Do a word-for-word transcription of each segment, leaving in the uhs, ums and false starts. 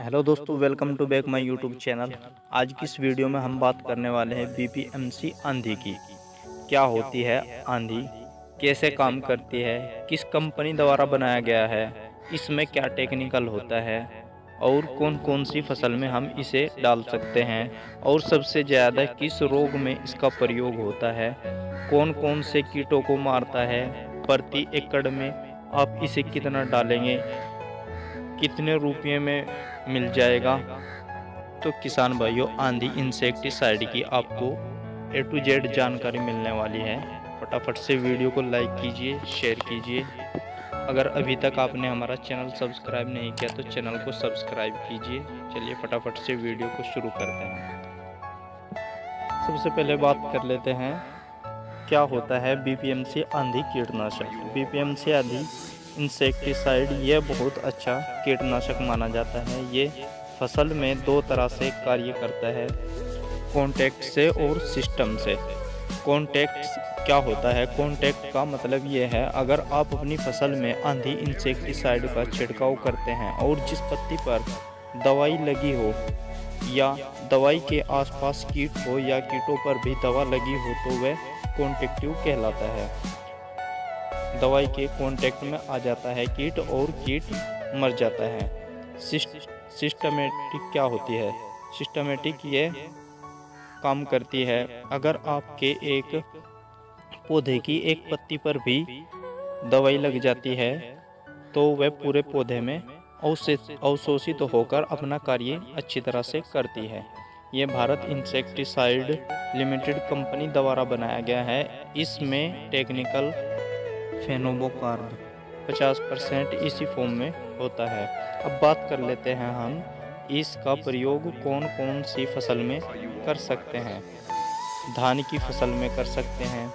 Hello दोस्तों, welcome to back my YouTube channel. आज की इस वीडियो में हम बात करने वाले हैं बीपीएमसी आंधी की। क्या होती है आंधी, कैसे काम करती है, किस कंपनी द्वारा बनाया गया है, इसमें क्या टेक्निकल होता है और कौन कौन सी फसल में हम इसे डाल सकते हैं और सबसे ज़्यादा किस रोग में इसका प्रयोग होता है, कौन कौन से कीटों को मारता है, प्रति एकड़ में आप इसे कितना डालेंगे, कितने रुपये में मिल जाएगा। तो किसान भाइयों, आंधी इंसेक्टिसाइड की आपको ए टू जेड जानकारी मिलने वाली है। फटाफट से वीडियो को लाइक कीजिए, शेयर कीजिए। अगर अभी तक आपने हमारा चैनल सब्सक्राइब नहीं किया तो चैनल को सब्सक्राइब कीजिए। चलिए फटाफट से वीडियो को शुरू करते हैं। सबसे पहले बात कर लेते हैं क्या होता है बीपीएमसी आंधी कीटनाशक। बीपीएमसी आंधी इंसेक्टिसाइड ये बहुत अच्छा कीटनाशक माना जाता है। ये फसल में दो तरह से कार्य करता है, कॉन्टैक्ट से और सिस्टम से। कॉन्टैक्ट क्या होता है? कॉन्टैक्ट का मतलब ये है, अगर आप अपनी फसल में आंधी इंसेक्टिसाइड का छिड़काव करते हैं और जिस पत्ती पर दवाई लगी हो या दवाई के आसपास कीट हो या कीटों पर भी दवा लगी हो तो वह कॉन्टेक्टिव कहलाता है। दवाई के कांटेक्ट में आ जाता है कीट और कीट मर जाता है। सिस्टमेटिक क्या होती है? सिस्टमेटिक ये काम करती है, अगर आपके एक पौधे की एक पत्ती पर भी दवाई लग जाती है तो वह पूरे पौधे में अवशोषित होकर अपना कार्य अच्छी तरह से करती है। ये भारत इंसेक्टिसाइड लिमिटेड कंपनी द्वारा बनाया गया है। इसमें टेक्निकल फेनोबोकार्ब पचास परसेंट इसी फॉर्म में होता है। अब बात कर लेते हैं हम इसका प्रयोग कौन कौन सी फसल में कर सकते हैं। धान की फसल में कर सकते हैं।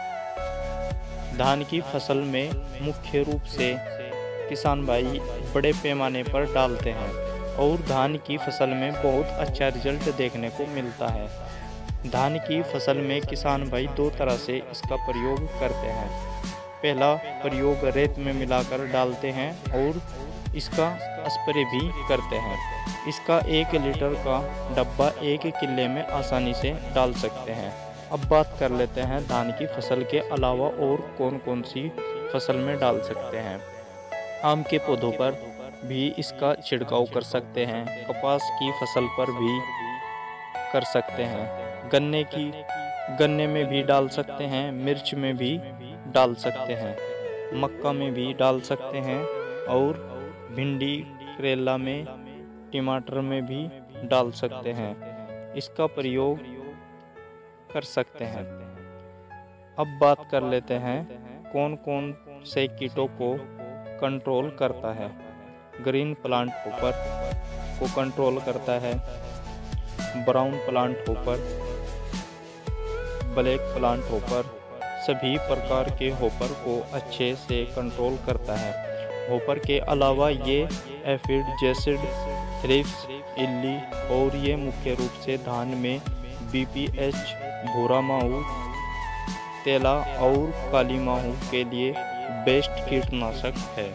धान की फसल में मुख्य रूप से किसान भाई बड़े पैमाने पर डालते हैं और धान की फसल में बहुत अच्छा रिजल्ट देखने को मिलता है। धान की फसल में किसान भाई दो तरह से इसका प्रयोग करते हैं। पहला प्रयोग रेत में मिलाकर डालते हैं और इसका स्प्रे भी करते हैं। इसका एक लीटर का डब्बा एक किले में आसानी से डाल सकते हैं। अब बात कर लेते हैं धान की फसल के अलावा और कौन कौन सी फसल में डाल सकते हैं। आम के पौधों पर भी इसका छिड़काव कर सकते हैं। कपास की फसल पर भी कर सकते हैं। गन्ने की गन्ने में भी डाल सकते हैं। मिर्च में भी डाल सकते हैं। मक्का में भी डाल सकते हैं और भिंडी, करेला में, टमाटर में भी डाल सकते हैं। इसका प्रयोग कर सकते हैं। अब बात कर लेते हैं कौन कौन से कीटों को कंट्रोल करता है। ग्रीन प्लांट हॉपर को कंट्रोल करता है। Brown plant hopper, black plant hopper, सभी प्रकार के हॉपर को अच्छे से कंट्रोल करता है। हॉपर के अलावा ये एफिड, जेसिड, थ्रिप्स, इल्ली और ये मुख्य रूप से धान में बीपीएच, भूरा माहू, तेला और काली माहू के लिए बेस्ट कीटनाशक है।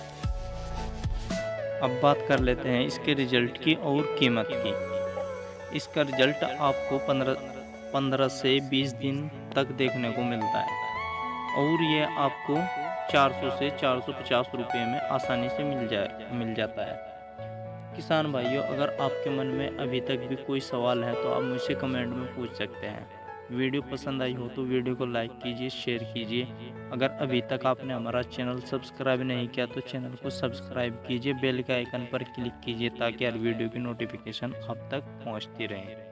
अब बात कर लेते हैं इसके रिजल्ट की और कीमत की। इसका रिजल्ट आपको पंद्रह पंद्रह से बीस दिन तक देखने को मिलता है और ये आपको चार सौ से चार सौ पचास रुपये में आसानी से मिल जाए मिल जाता है। किसान भाइयों, अगर आपके मन में अभी तक भी कोई सवाल है तो आप मुझसे कमेंट में पूछ सकते हैं। वीडियो पसंद आई हो तो वीडियो को लाइक कीजिए, शेयर कीजिए। अगर अभी तक आपने हमारा चैनल सब्सक्राइब नहीं किया तो चैनल को सब्सक्राइब कीजिए, बेल के आइकन पर क्लिक कीजिए ताकि हर वीडियो की नोटिफिकेशन आप तक पहुंचती रहे।